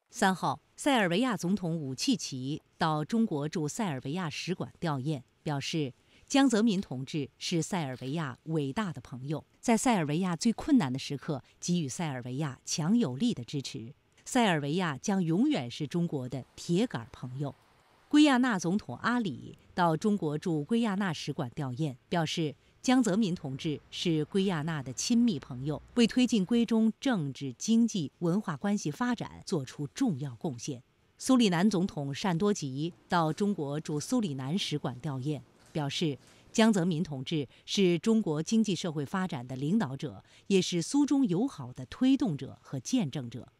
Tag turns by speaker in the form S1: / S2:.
S1: 3号，塞尔维亚总统武契奇到中国驻塞尔维亚使馆吊唁，表示江泽民同志是塞尔维亚伟大的朋友，在塞尔维亚最困难的时刻给予塞尔维亚强有力的支持。塞尔维亚将永远是中国的铁杆朋友。圭亚那总统阿里到中国驻圭亚那使馆吊唁，表示江泽民同志是圭亚那的亲密朋友，为推进圭中政治、经济、文化关系发展做出重要贡献。苏里南总统善多吉到中国驻苏里南使馆吊唁，表示江泽民同志是中国经济社会发展的领导者，也是苏中友好的推动者和见证者。